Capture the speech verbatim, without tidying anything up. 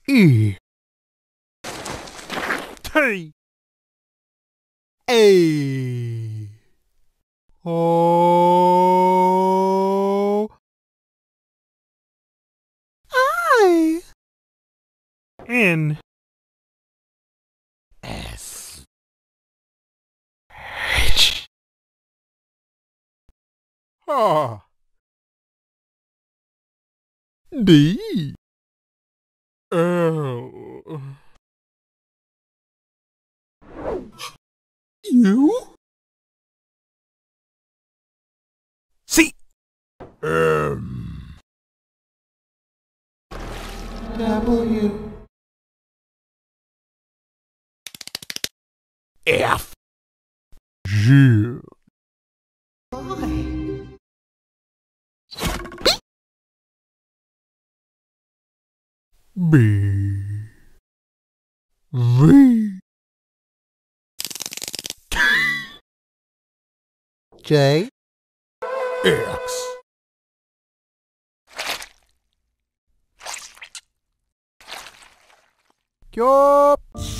E T A O I N S H R D L U C M W F G B V J X Yup.